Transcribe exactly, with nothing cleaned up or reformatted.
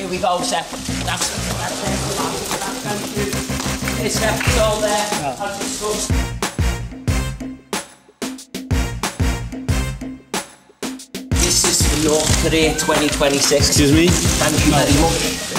Here we go, Sepp. That's, that's it. It's Sepp, it's all there. Oh. As discussed. This is for North Korea twenty twenty-six. Excuse me? Thank you very much.